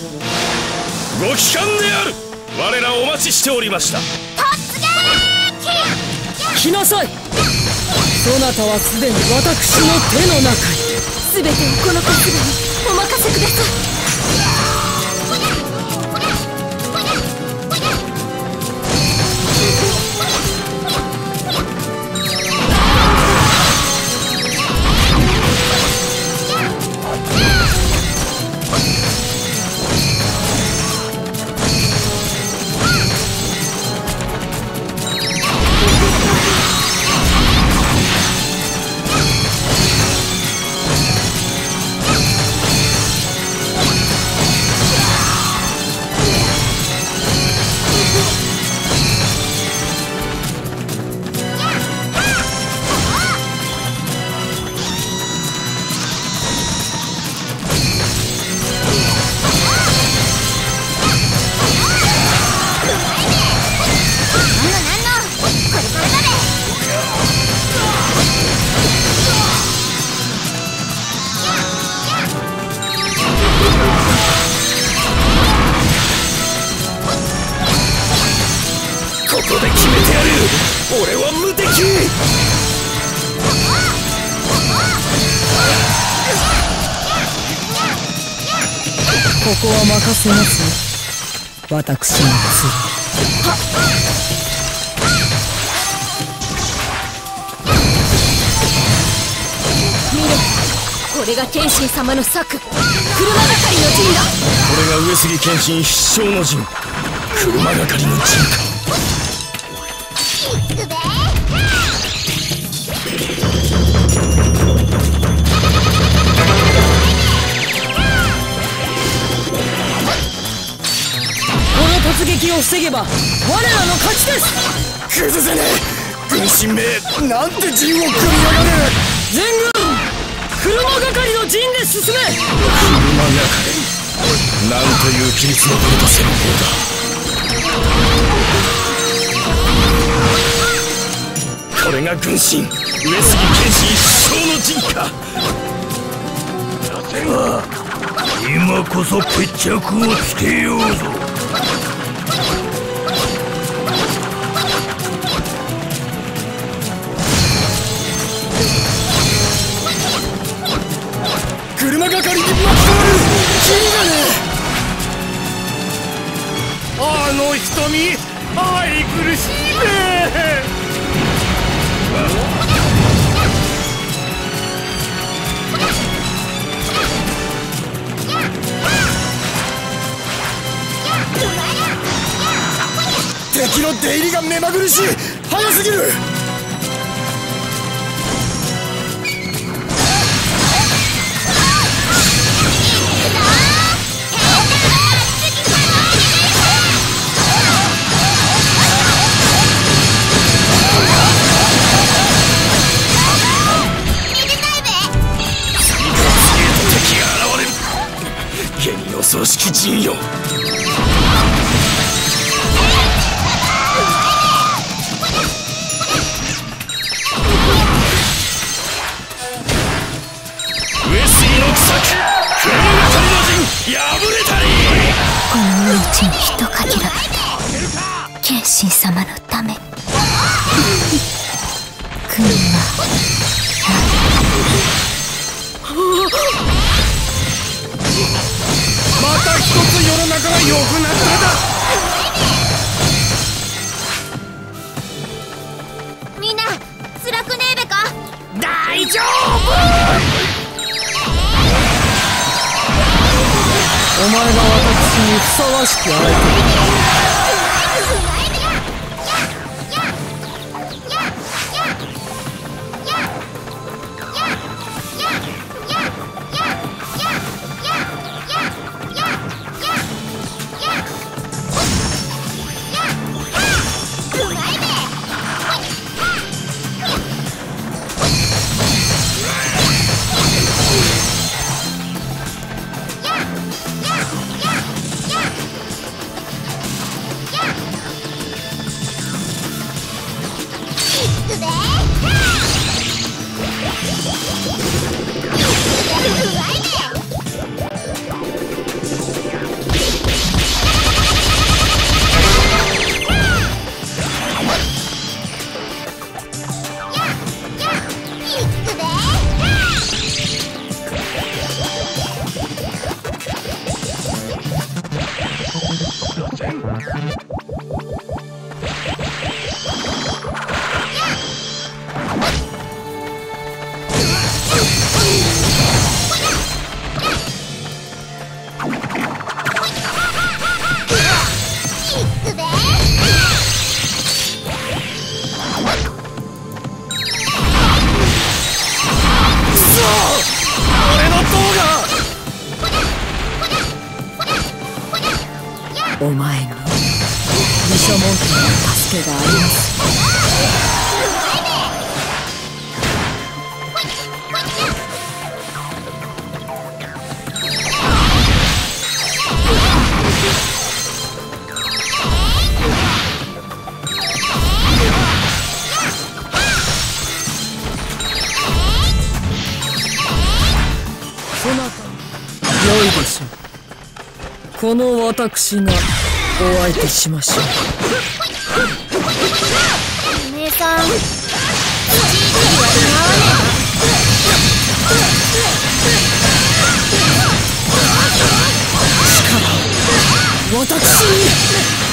ご帰還である。我らお待ちしておりました。 突撃！ 来なさい。そなたはすでに私の手の中に。 全てをこの春日にお任せください。 ここで決めてやる。俺は無敵。 ここは任せますよ、私の罪。 見ろ、これが謙信様の策、車係の陣だ。 これが上杉謙信必勝の陣、車係の陣か。 突撃を防げば我らの勝ちです。 崩せねえ。軍神め、なんて陣を組みやがる。 全軍車係の陣で進め。 車係、なんという規律の取れた戦法だ。これが軍神上杉謙信必勝の陣か。今こそ決着をつけようぞ。車係に巻き込まれる。キリがねえ。あの瞳、愛苦しいべ。敵の出入りが目まぐるしい。早すぎる。組織陣よ。上杉の奇策、車係の陣破れたり。 この命に一かけられて謙信様のために軍はまた一つ世の中が良くなっただ。 みんな辛くねえべか。 大丈夫。 お前が私にふさわしき相手だ。 お前に毘沙門天の助けがあります。そなた良いでしょう。この私がお相手しましょう。 お姉さん、立ち位置は似合わね力を私に。